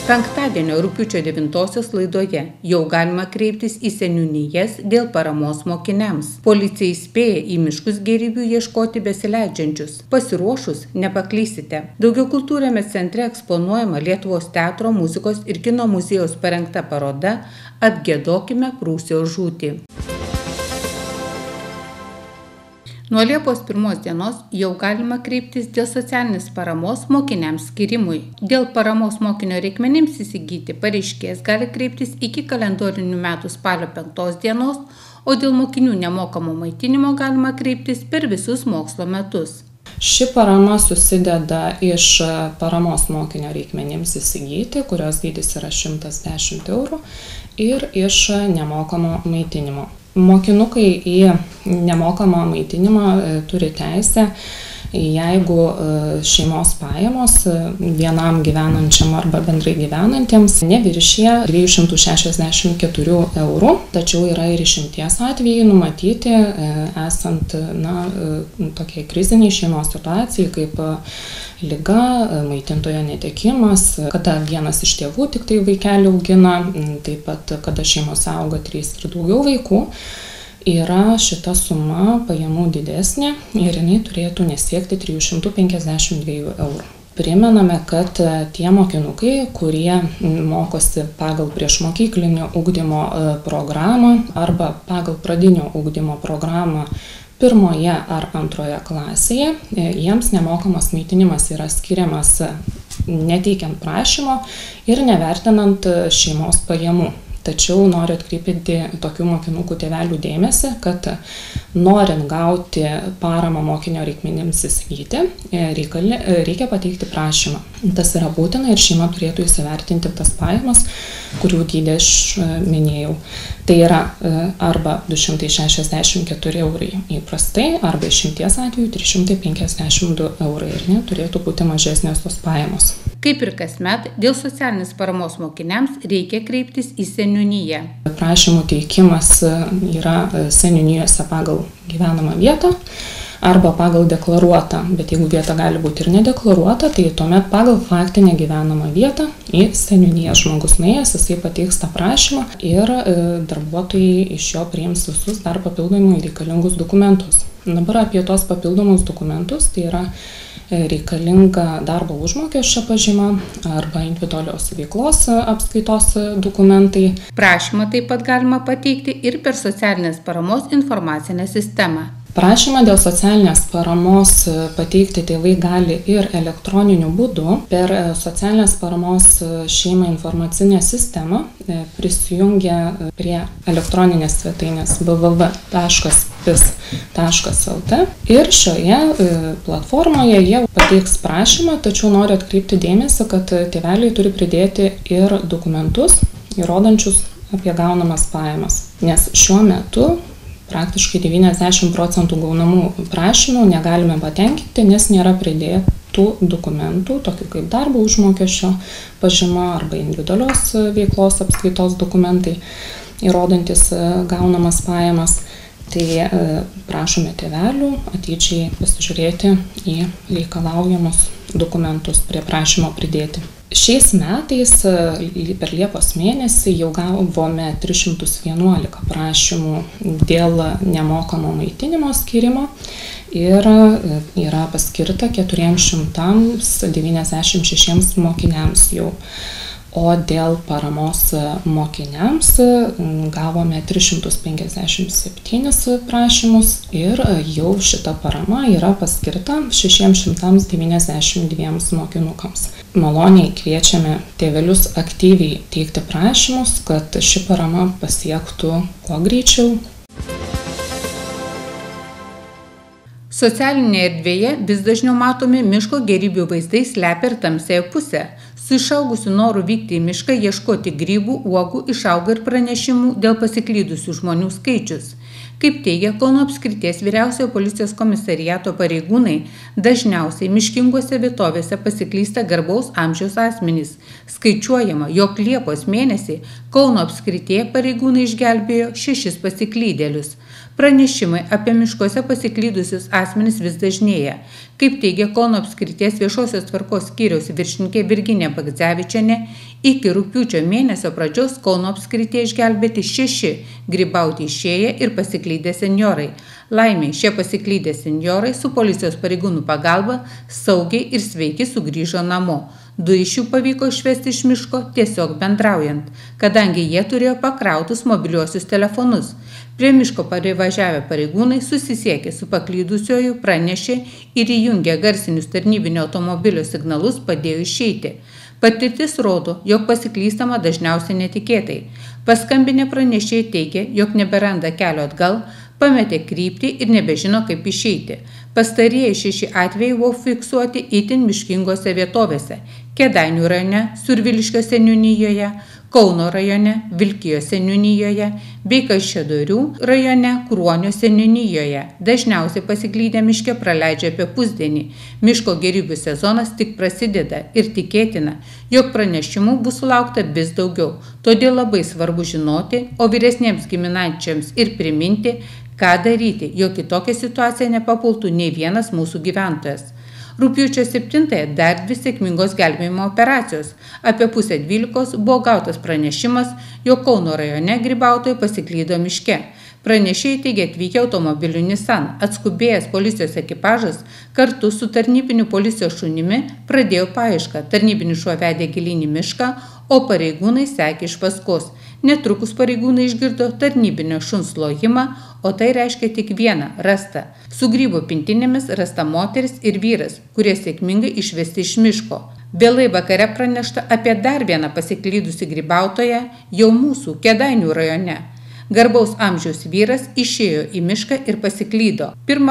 Penktadienio rugpjūčio 9 laidoje jau galima kreiptis į seniūnijas dėl paramos mokiniams. Policija įspėja į miškus gėrybių ieškoti besileidžiančius. Pasiruošus nepaklysite. Daugiakultūriame centre eksponuojama Lietuvos teatro, muzikos ir kino muziejaus parengta paroda Atgiedokime Prūsijos žūtį. Nuo Liepos 1 dienos jau galima kreiptis dėl socialinės paramos mokiniams skirimui. Dėl paramos mokinio reikmenims įsigyti pareiškėjas gali kreiptis iki kalendorinių metų spalio 5 dienos, o dėl mokinių nemokamo maitinimo galima kreiptis per visus mokslo metus. Ši parama susideda iš paramos mokinio reikmenims įsigyti, kurios dydis yra 110 eurų, ir iš nemokamo maitinimo. Mokinukai į nemokamą maitinimą turi teisę, jeigu šeimos pajamos vienam gyvenančiam arba bendrai gyvenantiems neviršija 264 eurų, tačiau yra ir išimties atvejai numatyti esant tokiai kriziniai šeimos situacijai kaip liga, maitintojo netekimas, kada vienas iš tėvų tik tai vaikelį augina, taip pat kada šeimos auga 3 ir daugiau vaikų. Yra šita suma pajamų didesnė ir jinai turėtų nesiekti 352 eurų. Primename, kad tie mokinukai, kurie mokosi pagal priešmokyklinio ugdymo programą arba pagal pradinio ugdymo programą 1 ar 2 klasėje, jiems nemokamas maitinimas yra skiriamas neteikiant prašymo ir nevertinant šeimos pajamų. Tačiau noriu atkreipti tokių mokinukų tėvelių dėmesį, kad norint gauti paramą mokinio reikmenims įsigyti, reikia pateikti prašymą. Tas yra būtina ir šeima turėtų įsivertinti tas pajamas, kurių dydį aš minėjau. Tai yra arba 264 eurai įprastai, arba išimties atveju 352 eurai ir neturėtų būti mažesnės tos pajamos. Kaip ir kasmet, dėl socialinės paramos mokiniams reikia kreiptis į seniūniją. Prašymų teikimas yra seniūnijose pagal gyvenamą vietą arba pagal deklaruotą, bet jeigu vieta gali būti ir nedeklaruota, tai tuomet pagal faktinę gyvenamą vietą į seniūniją žmogus nuėjęs, jisai pateiks tą prašymą ir darbuotojai iš jo priims visus dar papildomai reikalingus dokumentus. Dabar apie tos papildomus dokumentus, tai yra reikalinga darbo užmokesčio pažyma arba individualios veiklos apskaitos dokumentai. Prašymą taip pat galima pateikti ir per socialinės paramos informacinę sistemą. Prašymą dėl socialinės paramos pateikti tėvai gali ir elektroniniu būdu. Per socialinės paramos šeimai informacinę sistemą prisijungia prie elektroninės svetainės www.pis.lt ir šioje platformoje jie pateiks prašymą, tačiau noriu atkreipti dėmesį, kad tėveliai turi pridėti ir dokumentus įrodančius apie gaunamas pajamas, nes šiuo metu praktiškai 90% gaunamų prašymų negalime patenkinti, nes nėra pridėtų dokumentų, tokių kaip darbo užmokesčio pažyma arba individualios veiklos apskaitos dokumentai, įrodantis gaunamas pajamas. Tai prašome tėvelių atidžiai pasižiūrėti į reikalaujamus dokumentus prie prašymo pridėti. Šiais metais per Liepos mėnesį jau gavome 311 prašymų dėl nemokamo maitinimo skyrimo ir yra paskirta 496 mokiniams jau. O dėl paramos mokiniams gavome 357 prašymus ir jau šita parama yra paskirta 692 mokinukams. Maloniai kviečiame tėvelius aktyviai teikti prašymus, kad ši parama pasiektų kuo greičiau. Socialinėje erdvėje vis dažniau matomi miško gėrybių vaizdai slepia ir tamsiąją pusę. Su išaugusiu noru vykti į mišką ieškoti grybų, uogų išauga ir pranešimų dėl pasiklydusių žmonių skaičius. Kaip teigia Kauno apskrities vyriausiojo policijos komisariato pareigūnai, dažniausiai miškingose vietovėse pasiklysta garbaus amžiaus asmenys. Skaičiuojama, jog Liepos mėnesį Kauno apskrityje pareigūnai išgelbėjo 6 pasiklydėlius. Pranešimai apie miškuose pasiklydusius asmenis vis dažnėja. Kaip teigia Kauno apskrities viešosios tvarkos skyriaus viršininkė Virginija Bagdzevičienė, Iki rugpjūčio mėnesio pradžios Kauno apskrityje išgelbėti 6 grybauti išėję ir pasiklydę senjorai. Laimiai, šie pasiklydę senjorai su policijos pareigūnų pagalba saugiai ir sveiki sugrįžo namo. 2 iš jų pavyko išvesti iš miško tiesiog bendraujant, kadangi jie turėjo pakrautus mobiliuosius telefonus. Prie miško privažiavę pareigūnai susisiekė su paklydusioju, pranešė ir įjungę garsinius tarnybinio automobilio signalus padėjo išeiti. Patirtis rodo, jog pasiklystama dažniausiai netikėtai. Paskambinę pranešėjai teigia, jog neberanda kelio atgal, pametė kryptį ir nebežino, kaip išeiti. Pastarieji 6 atvejai buvo fiksuoti itin miškingose vietovėse – Kėdainių rajone, Surviliškio seniūnijoje, Kauno rajone, Vilkijos seniūnijoje bei Kaišiadorių rajone, Kruonio seniūnijoje. Dažniausiai pasiklydę miške praleidžia apie pusdienį. Miško gėrybių sezonas tik prasideda ir tikėtina, jog pranešimų bus sulaukta vis daugiau. Todėl labai svarbu žinoti, o vyresniems giminaičiams ir priminti, ką daryti, jog į tokią situaciją nepapultų nei vienas mūsų gyventojas. Rugpjūčio 7-ąją dar 2 sėkmingos gelbėjimo operacijos. Apie 11:30 buvo gautas pranešimas, jog Kauno rajone grybautojai pasiklydo miške. Pranešėjai teigia atvykę automobiliu Nissan. Atskubėjęs policijos ekipažas kartu su tarnybiniu policijos šunimi pradėjo paiešką. Tarnybinis šuo vedė gilyn į mišką, o pareigūnai sekė iš paskos. Netrukus pareigūnai išgirdo tarnybinio šuns lojimą, o tai reiškia tik vieną – rasta. Su grybo pintinėmis rasta moteris ir vyras, kurie sėkmingai išvesti iš miško. Vėlai vakare pranešta apie dar vieną pasiklydusį grybautoją jau mūsų Kėdainių rajone. Garbaus amžiaus vyras išėjo į mišką ir pasiklydo.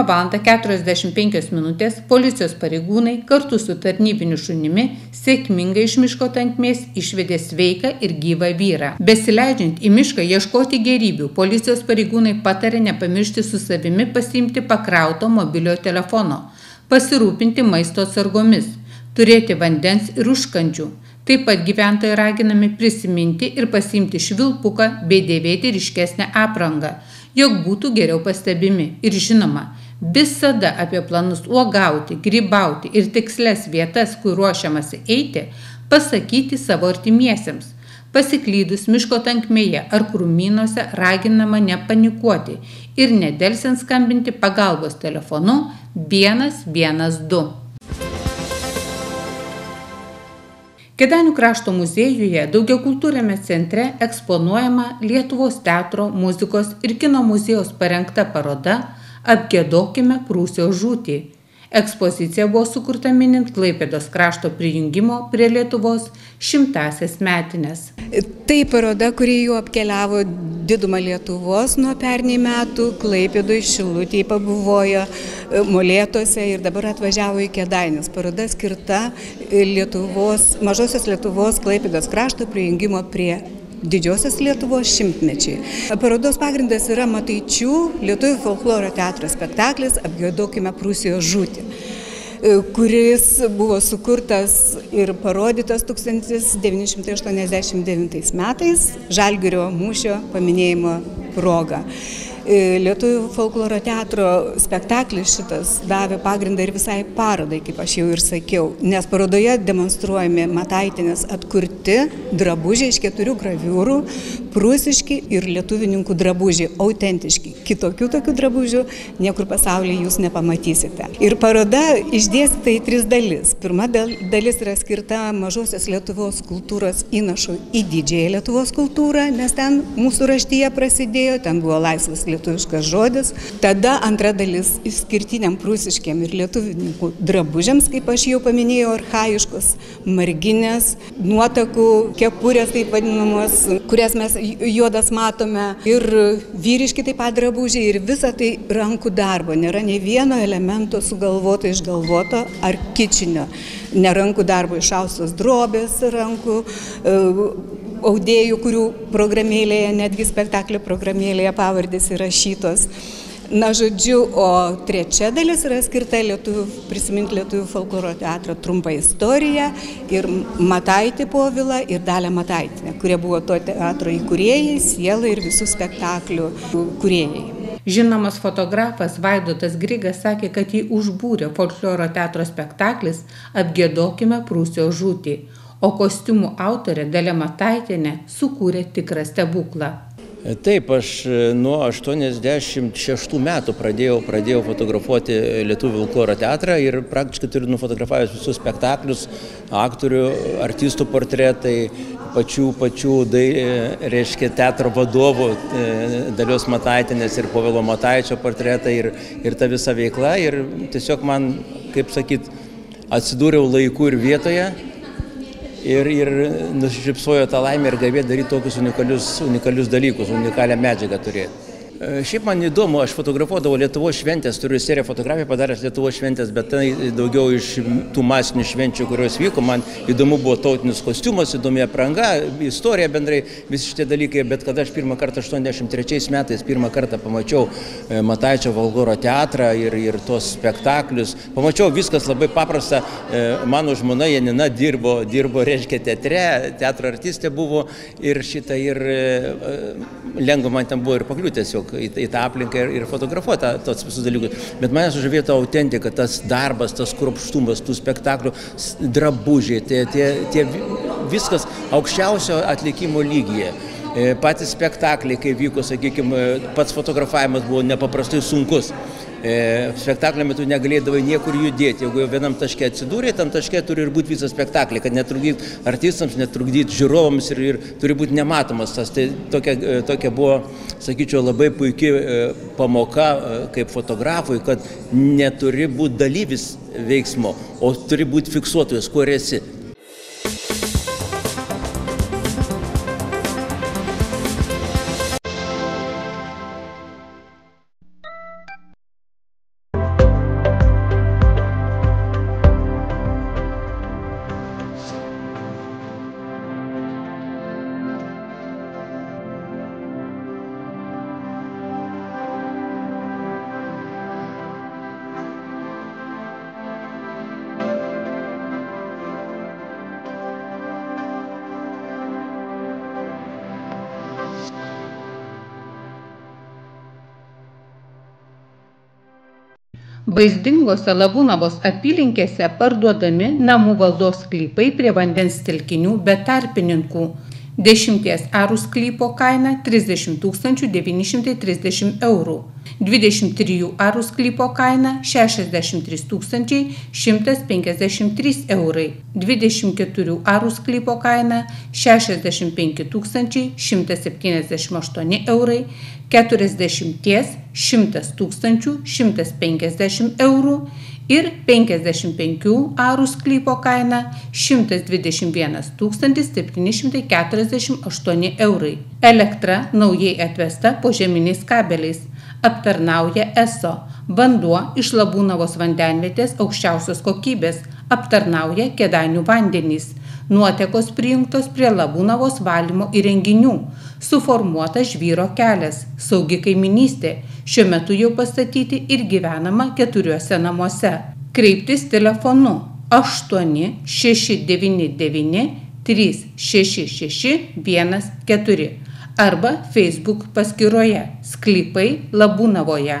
1:45 policijos pareigūnai kartu su tarnybiniu šunimi sėkmingai iš miško tankmės išvedė sveiką ir gyvą vyrą. Besileidžiant į mišką ieškoti gėrybių, policijos pareigūnai patarė nepamiršti su savimi pasiimti pakrauto mobiliojo telefono, pasirūpinti maisto atsargomis, turėti vandens ir užkandžių. Taip pat gyventojai raginami prisiminti ir pasiimti švilpuką bei dėvėti ryškesnę aprangą, jog būtų geriau pastebimi. Ir žinoma, visada apie planus uogauti, grybauti ir tikslias vietas, kur ruošiamasi eiti, pasakyti savo artimiesiems. Pasiklydus miško tankmėje ar krūmynuose raginama nepanikuoti ir nedelsiant skambinti pagalbos telefonu 112. Kėdainių krašto muziejuje Daugiakultūriame centre eksponuojama Lietuvos teatro, muzikos ir kino muziejaus parengta paroda Apgiedokime Prūsijos žūtį. Ekspozicija buvo sukurta minint Klaipėdos krašto prijungimo prie Lietuvos 100-asias metines. Tai paroda, kuri jau apkeliavo didumą Lietuvos nuo pernai metų, Klaipėdoje, Šilutėje pabuvojo, Molėtuose ir dabar atvažiavo į Kėdainius. Paroda skirta Mažosios Lietuvos Klaipėdos krašto prijungimo prie Didžiosios Lietuvos 100-mečiai. Parodos pagrindas yra Mataičių lietuvių folkloro teatro spektaklis Apgiedokime Prūsijos žūtį, kuris buvo sukurtas ir parodytas 1989 metais Žalgirio mūšio paminėjimo proga. Lietuvių folkloro teatro spektaklis šitas davė pagrindą ir visai parodai, kaip aš jau ir sakiau, nes parodoje demonstruojami Mataitinės atkurti drabužiai iš 4 graviūrų, prūsiški ir lietuvininkų drabužiai, autentiški. Kitokių tokių drabužių niekur pasaulyje jūs nepamatysite. Ir paroda išdėstyta į 3 dalis. Pirma dalis yra skirta Mažosios Lietuvos kultūros įnašui į Didžiąją Lietuvos kultūrą, nes ten mūsų raštyje prasidėjo, ten buvo laisvas lietuviškas žodis. Tada antra dalis išskirtiniam prūsiškiam ir lietuvininkų drabužiams, kaip aš jau paminėjau, archaiškos marginės, nuotakų, kepurės taip vadinamos, kurias mes juodas matome, ir vyriški taip pat drabužiai, ir visa tai rankų darbo. Nėra nei vieno elemento sugalvoto, išgalvoto ar kičinio. Ne rankų darbo išaustos drobės rankų, audėjų, kurių programėlėje, netgi spektaklio programėlėje pavardės įrašytos. Na, žodžiu, o trečia dalis yra skirta prisiminti Lietuvių folkloro teatro trumpą istoriją ir Mataitį Povilą ir Dalią Mataitinę, kurie buvo to teatro įkūrėjai, siela ir visų spektaklių kūrėjai. Žinomas fotografas Vaidotas Grigas sakė, kad jį užbūrė folkloro teatro spektaklis Apgiedokime Prūsijos žūtį, o kostiumų autorė Dalia Mataitienė sukūrė tikrą stebuklą. Taip, aš nuo 86 metų pradėjau fotografuoti Lietuvių folkloro teatrą ir praktiškai turiu nufotografavęs visus spektaklius, aktorių, artistų portretai, pačių teatro vadovų Dalios Mataitienės ir Povilo Mataičio portretai ir ta visa veikla. Ir tiesiog man, kaip sakyt, atsidūriau laiku ir vietoje. Ir nusišypsojo tą laimę ir garbė daryti tokius unikalius dalykus, unikalią medžiagą turėti. Šiaip man įdomu, aš fotografuodavau Lietuvos šventės, turiu seriją fotografijų padaręs Lietuvos šventės, bet tai daugiau iš tų masinių švenčių, kurios vyko. Man įdomu buvo tautinis kostiumas, įdomi apranga, istorija bendrai, visi šitie dalykai, bet kada aš pirmą kartą 83 metais pamačiau Mataičio folkloro teatrą ir tos spektaklius, pamačiau viskas labai paprasta. Mano žmona Janina dirbo reiškia teatro artistė buvo ir lengva man ten buvo ir pakliūti tiesiog į tą aplinką ir fotografuoti tos visus dalykus. Bet mane sužavėjo ta autentika, tas darbas, tas kruopštumas, tų spektaklių, drabužiai, tie viskas aukščiausio atlikimo lygyje. Patys spektakliai, kai vyko, sakykime, pats fotografavimas buvo nepaprastai sunkus. Spektaklio metu negalėdavai niekur judėti. Jeigu jau vienam taške atsidūrė, tam taške turi ir būti visas spektaklį, kad netrukdyt artistams, netrukdyt žiūrovams ir turi būti nematomas. Tai tokia buvo, sakyčiau, labai puikia pamoka kaip fotografui, kad neturi būti dalyvis veiksmo, o turi būti fiksuotojas, kuo esi. Vaizdingose Labūnavos apylinkėse parduodami namų valdos sklypai prie vandens telkinių be tarpininkų. 10 arų sklypo kaina 30 930 eurų. 23 arų sklypo kaina 63 153 eurai. 24 arų sklypo kaina 65 178 eurai. 40 100 150 eurų ir 55 arų sklypo kaina 121 748 eurai. Elektra naujai atvesta požeminiais kabeliais. Aptarnauja ESO. Vanduo iš Labūnavos vandenvietės aukščiausios kokybės. Aptarnauja Kėdainių vandenys. Nuotekos prijungtos prie Labūnavos valymo įrenginių. Suformuotas žvyro kelias. Saugi kaiminystė. Šiuo metu jau pastatyti ir gyvenama 4 namuose. Kreiptis telefonu 8 699 366 14 arba Facebook paskyroje Sklypai Labūnavoje.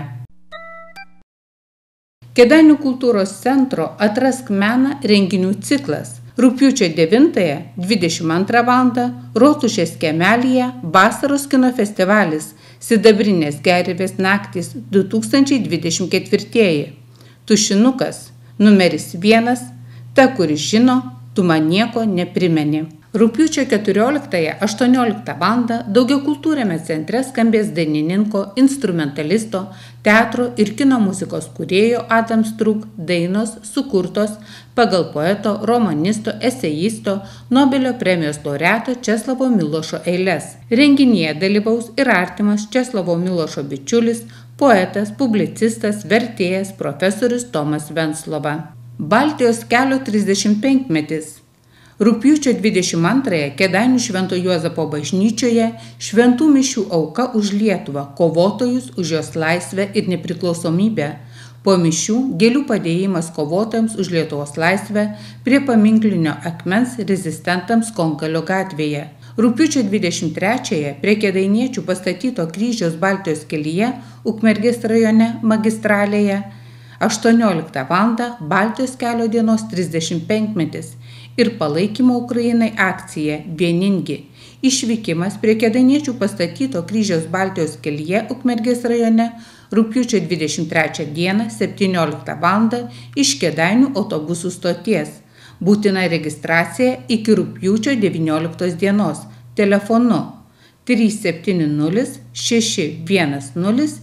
Kėdainių kultūros centro Atrask meną renginių ciklas. Rugpjūčio 9-22 val. Rotušės kiemelyje vasaros kino festivalis Sidabrinės gervės naktys 2024. Tušinukas numeris 1, ta, kuri žino, tu man nieko neprimeni. Rugpjūčio 14-18 val. Daugiakultūriame centre skambės dainininko, instrumentalisto, teatro ir kino muzikos kūrėjo Adam Strug dainos sukurtos pagal poeto, romanisto, eseisto, Nobelio premijos laureato Česlavo Milošo eiles. Renginyje dalyvaus ir artimas Česlavo Milošo bičiulis, poetas, publicistas, vertėjas, profesorius Tomas Venclova. Baltijos kelio 35-metis. Rugpjūčio 22-ąją Kėdainių Švento Juozapo bažnyčioje šventų mišių auka už Lietuvą, kovotojus už jos laisvę ir nepriklausomybę. Po mišių gėlių padėjimas kovotojams už Lietuvos laisvę prie paminklinio akmens rezistentams Konkalio gatvėje. Rugpjūčio 23-ąją prie kėdainiečių pastatyto kryžiaus Baltijos kelyje Ukmergės rajone magistralėje 18 val. Baltijos kelio dienos 35-metis. ir palaikymo Ukrainai akcija Vieningi. Išvykimas prie Kėdainiečių pastatyto kryžiaus Baltijos kelyje Ukmergės rajone rugpjūčio 23 dieną 17 val. Iš Kėdainių autobusų stoties. Būtina registracija iki rugpjūčio 19 dienos telefonu 370 610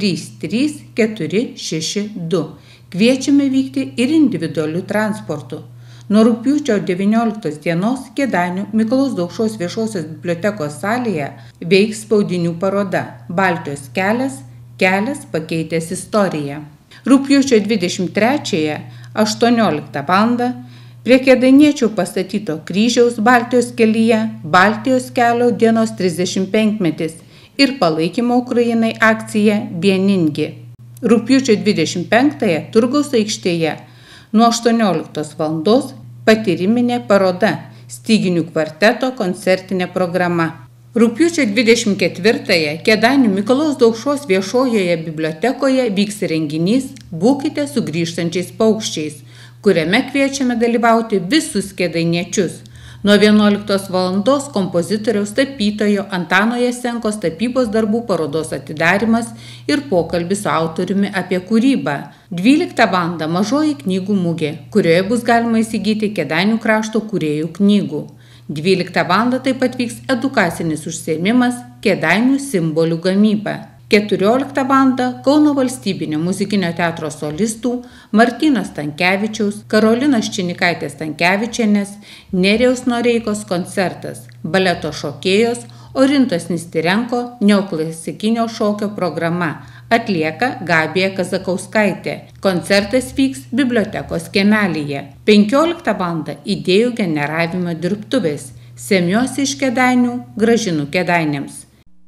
33 462. Kviečiame vykti ir individualiu transportu. Nuo rugpjūčio 19 dienos Kėdainių Mikalojaus Daukšos viešosios bibliotekos salėje veiks spaudinių paroda Baltijos kelias – kelias pakeitęs istoriją. Rugpjūčio 23 18 val. Prie Kėdainiečių pastatyto kryžiaus Baltijos kelyje Baltijos kelio dienos 35-metis ir palaikymo Ukrainai akcija Vieningi. Rugpjūčio 25 Turgaus aikštėje nuo 18 val. Patyriminė paroda Styginių kvarteto koncertinė programa. Rugpjūčio 24 Kėdainių Mikalojaus Daukšos viešojoje bibliotekoje vyks renginys Būkite sugrįžtančiais paukščiais, kuriame kviečiame dalyvauti visus kėdainiečius. Nuo 11 val. Kompozitoriaus tapytojo Antano Jasenkos tapybos darbų parodos atidarymas ir pokalbis su autoriumi apie kūrybą. 12 val. Mažoji knygų mugė, kurioje bus galima įsigyti Kėdainių krašto kūrėjų knygų. 12 val. Taip pat vyks edukacinis užsiėmimas Kėdainių simbolių gamyba. 14 val. Kauno valstybinio muzikinio teatro solistų Martyno Stankevičiaus, Karolinos Činikaitės Stankevičienės, Nerijaus Noreikos koncertas, baleto šokėjos Orintos Nistirenko neoklasikinio šokio programa atlieka Gabija Kazakauskaitė. Koncertas vyks bibliotekos kiemelyje. 15 val. Idėjų generavimo dirbtuvės. Semiuosi iš Kėdainių, grąžinu Kėdainiams.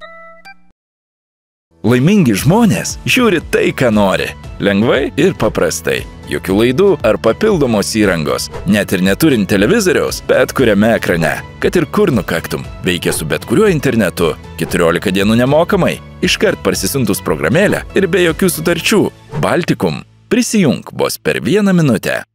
Laimingi žmonės žiūri tai, ką nori. Lengvai ir paprastai. Jokių laidų ar papildomos įrangos. Net ir neturint televizoriaus, bet kuriame ekrane. Kad ir kur nukaktum. Veikia su bet kuriuo internetu. 14 dienų nemokamai. Iškart parsisiuntus programėlę ir be jokių sutarčių. Baltikum. Prisijunk vos per 1 minutę.